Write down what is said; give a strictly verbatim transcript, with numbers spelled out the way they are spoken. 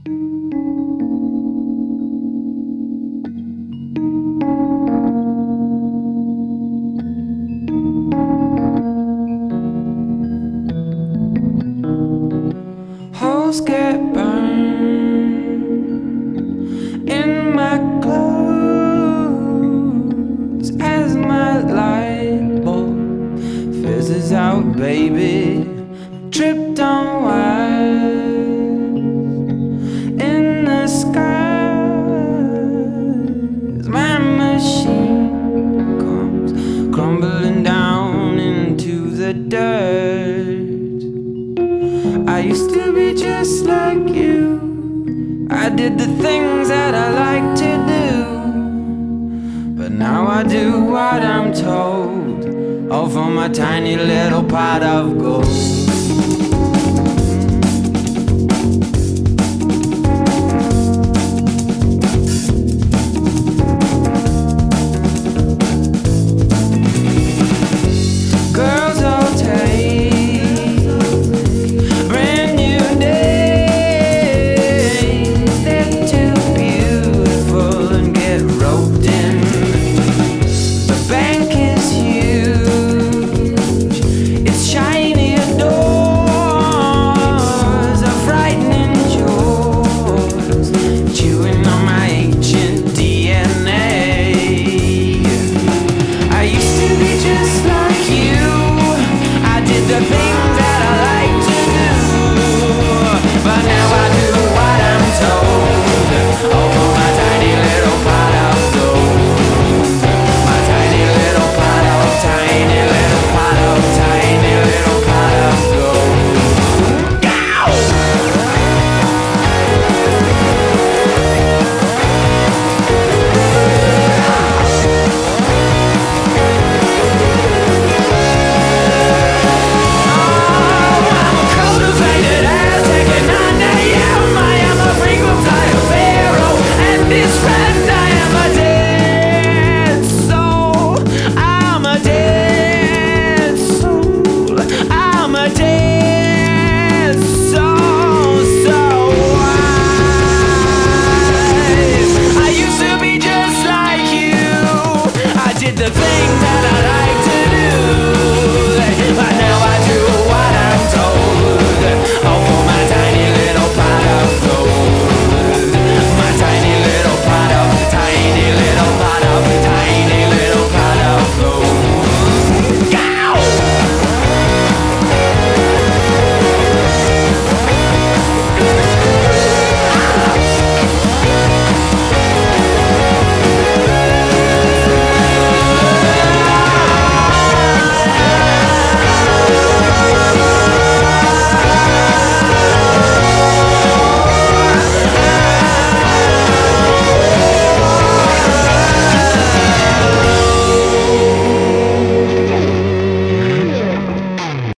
Holes get burned in my clothes as my light bulb fizzes out, baby. Tripped on wires in the skies. My machine comes crumbling down into the dirt. I used to be just like you. I did the things that I like to do, but now I do what I'm told, all for my tiny little pot of gold.